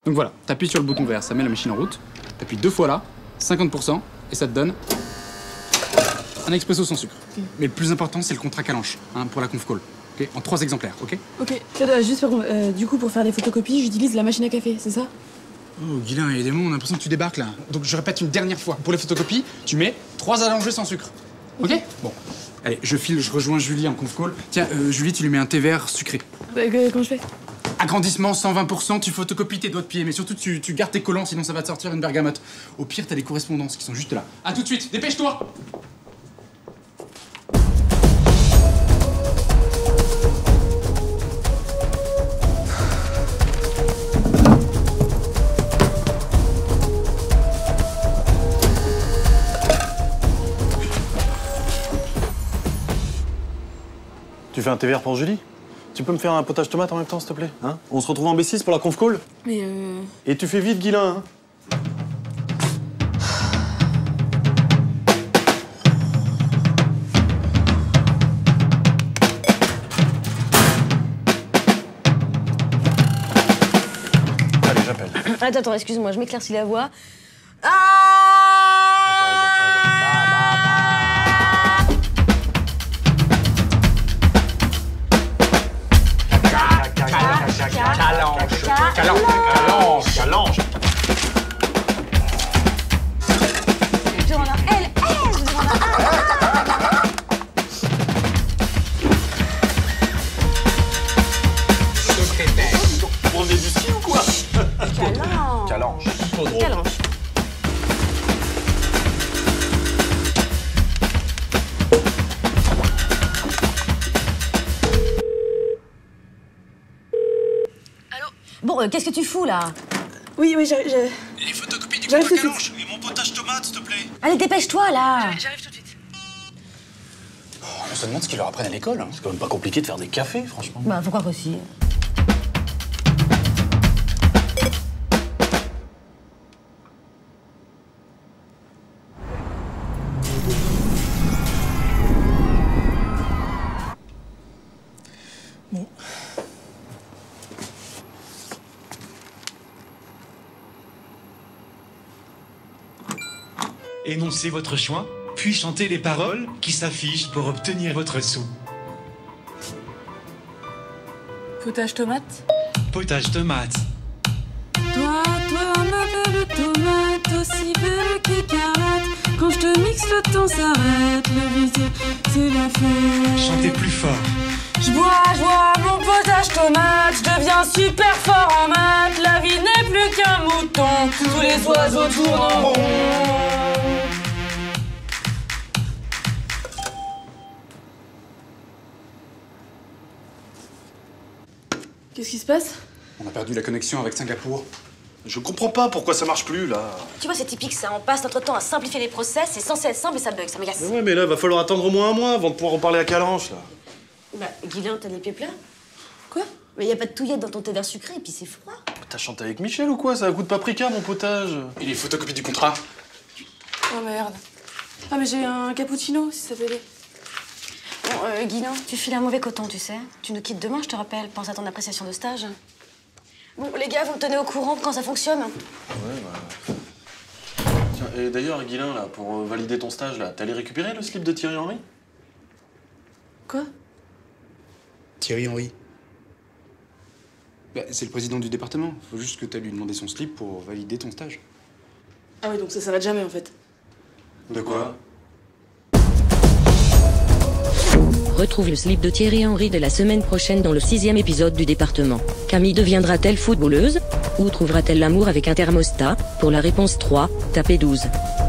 Donc voilà, t'appuies sur le bouton vert, ça met la machine en route. T'appuies 2 fois là, 50%, et ça te donne un expresso sans sucre. Mais le plus important, c'est le contrat Calanche, pour la conf call. Okay, en 3 exemplaires, ok? Ok. Juste du coup, pour faire les photocopies, j'utilise la machine à café, c'est ça? Oh, Guilain, il y a des mots, on a l'impression que tu débarques là. Donc je répète une dernière fois. Pour les photocopies, tu mets 3 allongés sans sucre. Ok? Bon. Allez, je file, je rejoins Julie en conf call. Tiens, Julie, tu lui mets un thé vert sucré. Comment je fais? Agrandissement 120%, tu photocopies tes doigts de pied, mais surtout tu gardes tes collants, sinon ça va te sortir une bergamote. Au pire, t'as les correspondances qui sont juste là. À tout de suite, dépêche-toi! Tu fais un thé vert pour Julie? Tu peux me faire un potage tomate en même temps, s'il te plaît, hein? On se retrouve en B6 pour la conf call? Mais Et tu fais vite, Guilain, hein? Allez, j'appelle. Attends, excuse-moi, je m'éclaircis la voix. Calanche. Je demande un L, je demande un A. Vous revenez du ski ou quoi? Calanche. Trop drôle. Calanche. Bon, qu'est-ce que tu fous là? oui, j'arrive. Les photocopies du J'arrive contrat tout de Calanche! Et mon potage tomate, s'il te plaît. Allez, dépêche-toi là. J'arrive tout de suite. On se demande ce qu'ils leur apprennent à l'école. C'est quand même pas compliqué de faire des cafés, franchement. Bah, faut croire aussi. Énoncez votre choix, puis chantez les paroles qui s'affichent pour obtenir votre sou. Potage tomate. Potage tomate. Toi, ma belle tomate, aussi belle qu'écarlate. Quand je te mixe, le temps s'arrête. Le vide, c'est la fête. Chantez plus fort. Je bois mon potage tomate. Je deviens super fort en maths. La vie n'est plus qu'un mouton. Tous les oiseaux tournent en rond. Qu'est-ce qui se passe? On a perdu la connexion avec Singapour. Je comprends pas pourquoi ça marche plus, là. Tu vois, c'est typique ça. On passe notre temps à simplifier les process. C'est censé être simple et ça bug, ça m'agace. Mais ouais, mais là, va falloir attendre au moins un mois avant de pouvoir reparler à Calanche, là. Bah, Guilain, t'as les pieds plats? Quoi? Mais y a pas de touillette dans ton thé vert sucré et puis c'est froid. T'as chanté avec Michel ou quoi? Ça a un goût de paprika, mon potage. Et les photocopies du contrat? Oh merde. Ah, mais j'ai un cappuccino, si ça peut aider. Bon, Guilain, tu files un mauvais coton, tu sais. Tu nous quittes demain, je te rappelle. Pense à ton appréciation de stage. Bon, les gars, vous me tenez au courant quand ça fonctionne? Ouais, bah... Tiens, et d'ailleurs, Guilain, là, pour valider ton stage, là, t'allais récupérer le slip de Thierry Henry? Quoi? Thierry Henry. Bah, c'est le président du département. Faut juste que t'as lui demandé son slip pour valider ton stage. Ah oui, donc ça s'arrête jamais, en fait. De quoi? Retrouve le slip de Thierry Henry de la semaine prochaine dans le 6e épisode du département. Camille deviendra-t-elle footballeuse? Ou trouvera-t-elle l'amour avec un thermostat? Pour la réponse 3, tapez 12.